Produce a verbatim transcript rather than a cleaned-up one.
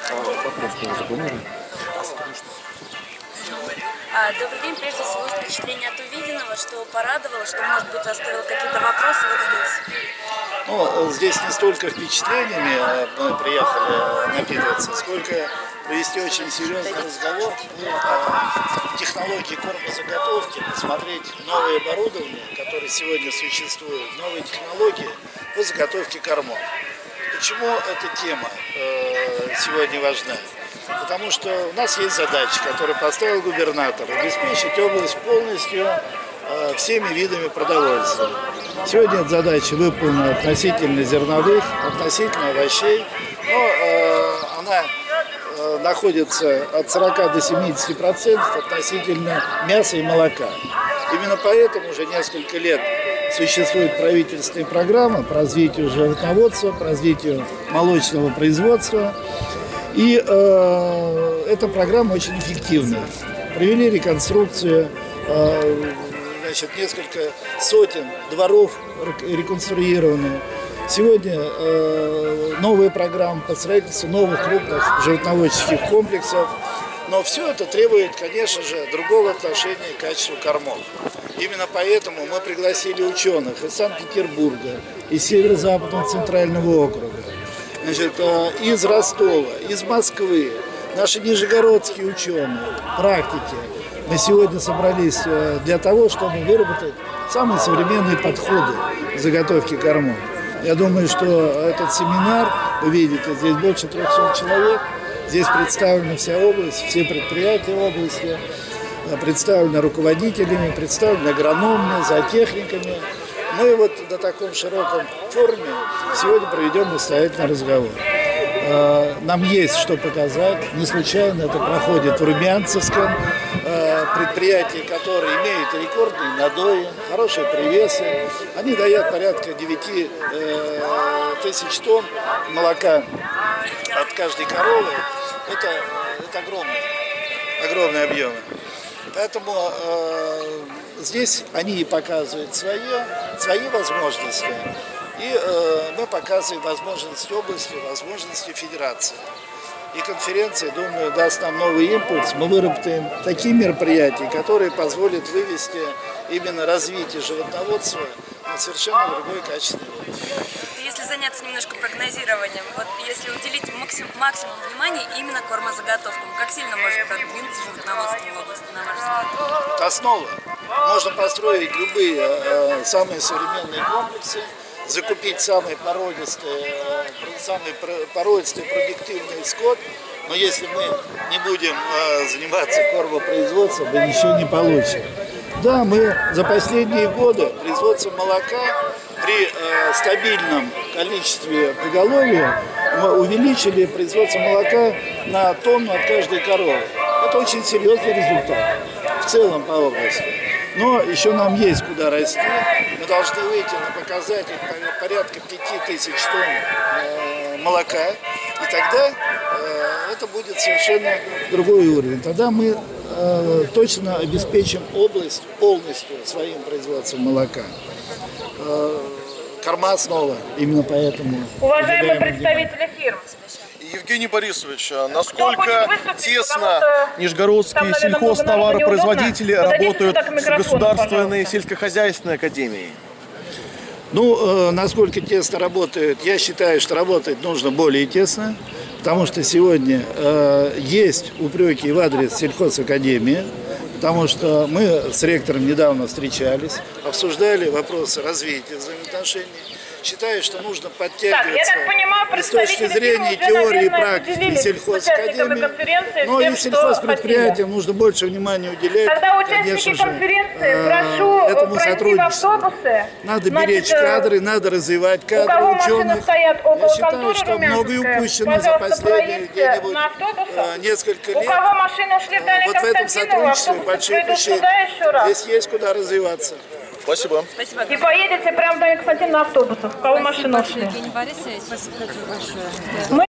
А, добрый день. Прежде всего, впечатление от увиденного, что порадовало, что, может быть, оставило какие-то вопросы вот здесь. Ну, здесь не столько впечатлениями мы приехали напитываться, сколько провести очень серьезный разговор о технологии кормозаготовки, посмотреть новые оборудования, которые сегодня существуют, новые технологии по заготовке кормов. Почему эта тема сегодня важна? Потому что у нас есть задача, которую поставил губернатор, обеспечить область полностью всеми видами продовольствия. Сегодня эта задача выполнена относительно зерновых, относительно овощей, но э, она э, находится от сорока до семидесяти процентов относительно мяса и молока. Именно поэтому уже несколько лет существует правительственная программа по развитию животноводства, по развитию молочного производства. И э, эта программа очень эффективная. Провели реконструкцию, э, значит, несколько сотен дворов реконструированы. Сегодня э, новая программа по строительству новых крупных животноводческих комплексов. Но все это требует, конечно же, другого отношения к качеству кормов. Именно поэтому мы пригласили ученых из Санкт-Петербурга, из Северо-Западного центрального округа, значит, из Ростова, из Москвы, наши нижегородские ученые, практики. Мы сегодня собрались для того, чтобы выработать самые современные подходы к заготовке кормов. Я думаю, что этот семинар, вы видите, здесь больше трёхсот человек, здесь представлена вся область, все предприятия области, представлены руководителями, представлены агрономами, зоотехниками. Мы вот на таком широком форуме сегодня проведем настоятельный разговор. Нам есть что показать. Не случайно это проходит в Румянцевском предприятии, которые имеют рекордные надои, хорошие привесы. Они дают порядка девяти тысяч тонн молока от каждой коровы. Это, это огромные, огромные объемы. Поэтому э, здесь они показывают свои, свои возможности. И э, мы показываем возможности области, возможности федерации. И конференция, думаю, даст нам новый импульс. Мы выработаем такие мероприятия, которые позволят вывести именно развитие животноводства на совершенно другой качественный уровень. Если заняться немножко прогнозированием, вот если уделить максим, максимум внимания именно кормозаготовкам, как сильно может продвинуться животноводство в области, на ваш взгляд? Это основа. Можно построить любые э, самые современные комплексы, закупить самый породистый, самый породистый продуктивный скот, но если мы не будем э, заниматься кормопроизводством, мы ничего не получим. Да, мы за последние годы производство молока при э, стабильном количестве поголовья мы увеличили производство молока на тонну от каждой коровы. Это очень серьезный результат в целом по области. Но еще нам есть куда расти. Мы должны выйти на показатель порядка пяти тысяч тонн э, молока. И тогда э, это будет совершенно другой уровень. Тогда мы э, точно обеспечим область полностью своим производством молока. Э, корма снова, именно поэтому... Уважаемые представители фирм. Евгений Борисович, насколько тесно нижегородские сельхозтоваропроизводители работают с Государственной сельскохозяйственной академией? Ну, э, насколько тесно работают, я считаю, что работать нужно более тесно, потому что сегодня э, есть упреки в адрес сельхозакадемии, потому что мы с ректором недавно встречались, обсуждали вопросы развития взаимоотношений. Считаю, что нужно подтягиваться так, понимаю, и с точки зрения теории и практики сельхозакадемии, но и сельхозпредприятиям нужно больше внимания уделять, конечно же, этому сотрудничеству. Надо беречь кадры, надо развивать кадры ученых. Я считаю, что многое упущено за последние где-нибудь несколько лет. Вот в этом сотрудничестве большие упущения. Здесь есть куда развиваться. Спасибо. Спасибо. И поедете прямо до Константина на автобусах. У кого машина? Спасибо большое, Евгений Борисович. Спасибо большое.